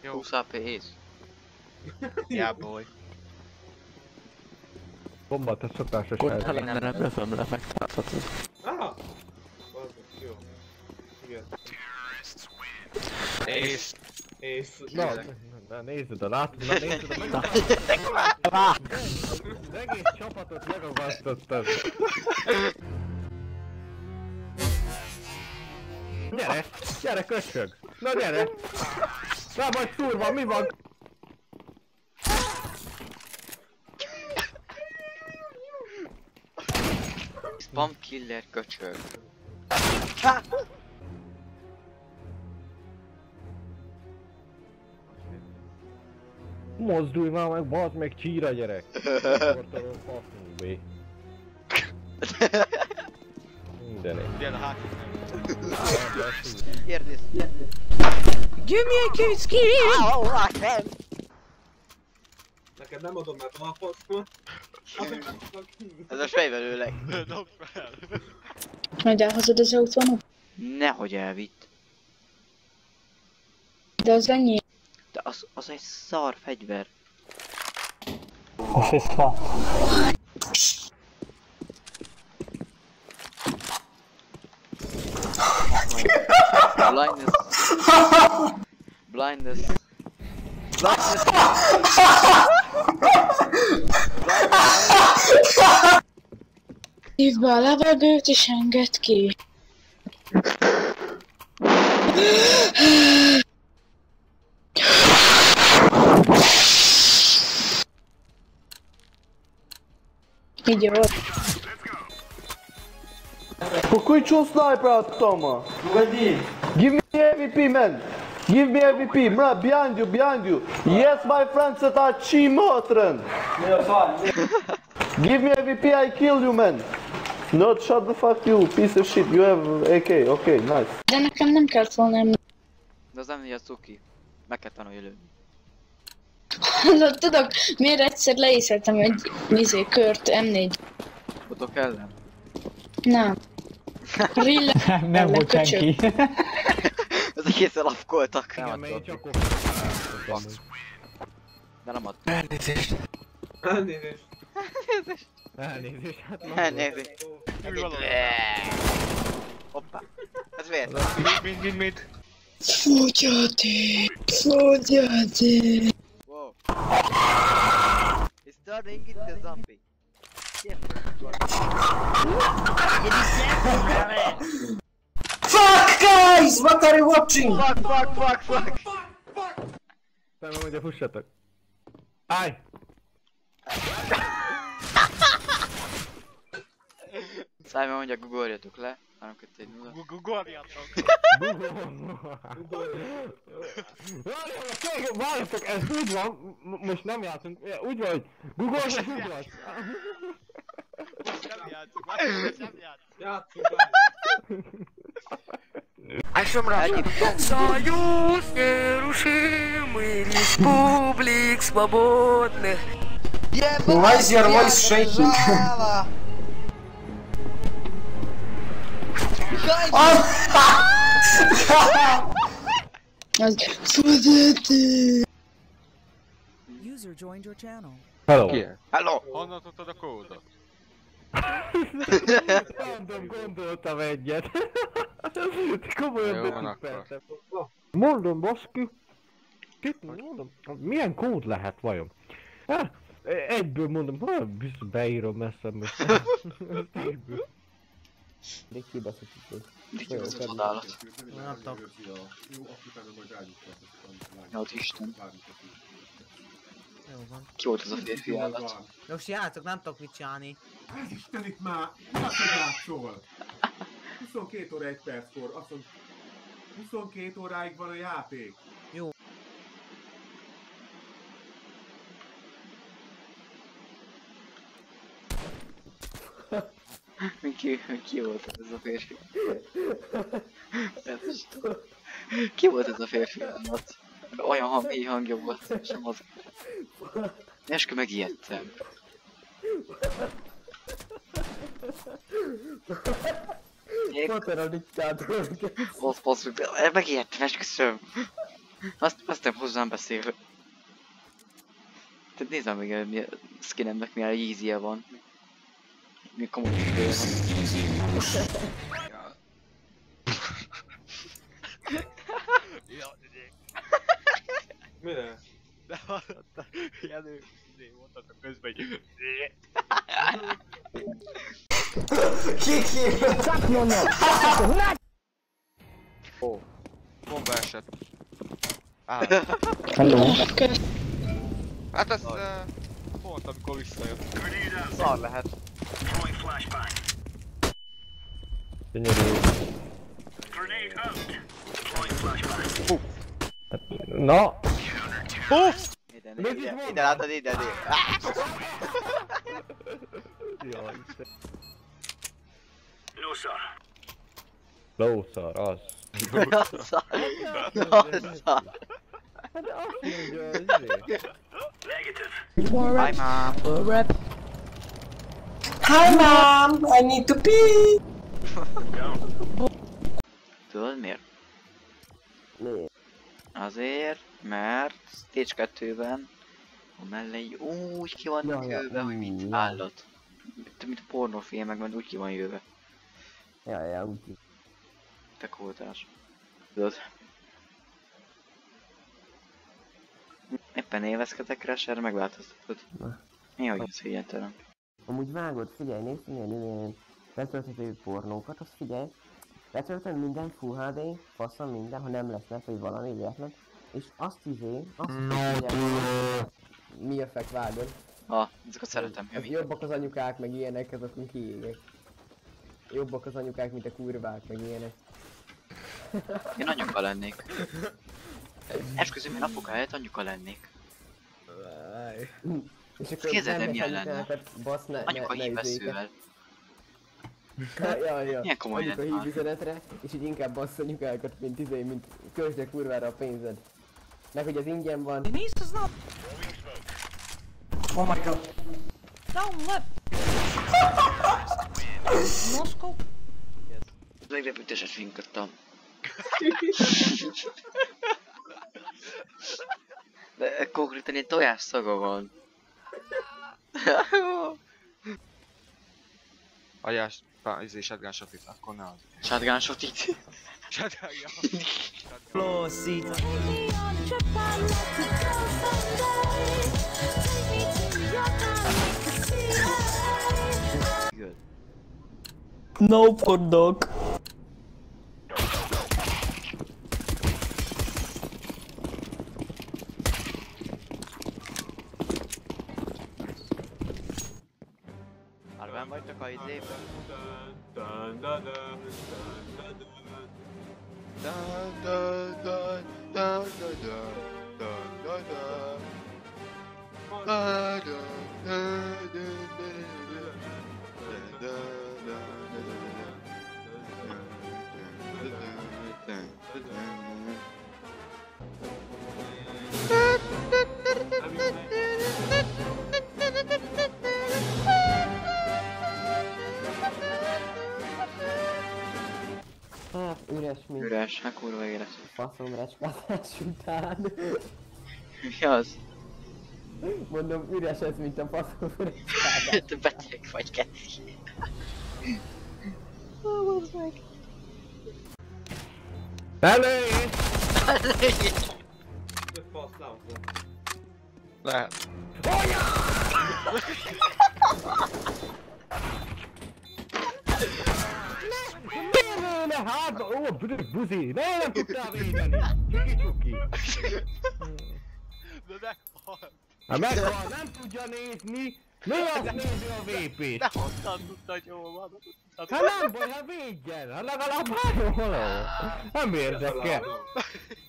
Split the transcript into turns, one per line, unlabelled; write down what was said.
Jó.
20 AP ész.
Yeah, boy.
Bomba, te szokásos
Ott
hely.
lenne repülőfömre megtarthatod.
Aha! Jó. Igen.
Ész.
Ész.
Na nézzed a látod, na nézzed a meg... Az egész csapatot megagasztottad. Gyere! Gyere, köcsög! Na gyere! Rá vagy szúrva, mi van?
Spam killer köcsög.
Mozdulj már meg, bazd meg, csíra gyerek! Sportoló faszunk, B. Mindené.
Ilyen a hátul.
Kérdés.
Give me a kiss,
Neked nem adom már tovább faszkot.
Ez a fejvelőleg.
Dob fel.
Majd elhozod az autónak?
Nehogy elvitt.
De az ennyi.
De az egy szar fegyver.
Az is van.
Blindness. Blindness. Blindness.
Hívd be a levegőt és engedd ki. Így jó.
Какой чё снайпер от Тома? Give me AVP, man. Give me AVP, man. Behind you. Yes, my friends that are chimotren. Give me AVP, I kill you, man. Not shut the fuck you, piece of shit. You have AK, okay, nice.
De nekem nem kellett volna emni.
De az nem ilyen cuki. Meg kell tanulni lőni.
Tudok, miért egyszer leészeltem egy kört M4.
Botok ellen?
Nem. Rilla
Nem volt senki.
Az egészen lapkoltak. Nem
Igen, mert én
adtok.
csak
De nem adtok.
Elnézést.
Elnézést.
elnézést, hát ma...
Elnézést.
Ülj valahol.
Hoppá. Ez miért?
Mit?
Fogyaték.
Wow. It's starting in the zombie. Yeah.
Fuck, guys! What are you watching?
Fuck.
Szemem, hogy fussatok. Állj!
Simon mondja, googoljatok le. 3, 2, 1, 0.
Gugorjatok.
Várjatok, ez úgy van, most nem játszunk, úgy van, hogy googolj, és ugrasz.
Nem játszunk, nem játszunk.
Játszunk már.
Союз нерушимый, республик свободных.
Why is your voice shaking?
Az fogyaték.
User joined your channel.
Hello.
Hello!
Honnan tudtad a kódot?
Gondoltam egyet. Komolyan
Jó, van
megtippeltem. Mondom, baszki. Mondom, milyen kód lehet vajon? Egyből mondom, biztos beírom eszembe. Egyből. De kibaszott.
Csodálat.
Nem tudok.
Jaj, Isten.
Jó van.
Ki volt az a férfi állat?
Most játszok, nem tudok mit csinálni.
Ez Isten itt már! Mi az, hogy játszol? 22 óra 1 perckor, azt mondom, 22 óráig van a játék.
Jó.
Ki volt ez a férfi? Ki volt ez a férfi állat? Olyan mély hangja volt, sem az. Eskü megijedtem.
Potter a diktátor.
Megijedtem, esküszöm. Azt nem hozzám beszél. Tehát nézzem még, mi a skinemnek milyen easy-e van. Mi komoly van.
Mire?
De hallottad, Jenő, mondhatok közben, hogy... Ó, bomba esett.
Hello.
Hát ez pont amikor visszajött. Szar lehet.
Gyönyörű. Na!
Ide látod, ide.
Jaj, Isten. Lószar, az.
Nossa!
Hát azt mondja, hogy
Hi mom!
Hi mom, I need to pee.
Tudod miért? Azért, mert Stage 2-ben a mellei úgy ki van jöve, hogy mint állat. Mint a pornófilmekben úgy ki van jöve.
Ja, úgy.
Te kódás. Tudod? Éppen élvezkedek Crasher, megváltoztatod. Mi hogy ez hihetetlen?
Amúgy vágod, figyelj, nézd milyen letölthető pornókat, azt figyelj. Letöltöm minden Full HD, faszom minden, ha nem lesz net, vagy valami véletlen. És azt mi a fek vágod?
Ezeket szeretem.
Ez jobbak az anyukák, meg ilyenek, azokon kiégek. Jobbak az anyukák, mint a kurvák, meg ilyenek.
Én anyuka lennék. Esküszöm, én apuka helyett anyuka lennék.
És akkor
képzeld, milyen lenne?
Basz,
Anyuka híveszővel.
Ja.
Milyen komoly lenne
anyuka hív üzenetre, és így inkább bassz anyukákat, mint költsd a kurvára a pénzed. Meg hogy az ingyen van.
Oh my god. Down left. No scope.
Meglepőteset finkodtam. De konkrétan egy tojás szaga van.
Ajás, shotgun shotit, akkor ne az.
Shotgun shotit?
Shotgun.
Flosszít. No hot dog.
Már vagytok a izében?
Hát üres mint.
Üres, hát kurva éles.
Faszom recskázás után.
Mi az?
Mondom, üres ez, mint a faszom recskázás.
Te beteg vagy, Keti. Bazd meg.
Elé!
Lehet.
Ne hátba! Ó, buzi! Nem tudtál védeni! Csuki-csuki!
De meghalt.
Hát meghal, nem tudja nézni! Mi az nézi a VP-t?
De honnan tudta, hogy hol van?
Hát nem baj, hát védjen! Hát legalább három haló! Nem érdekel!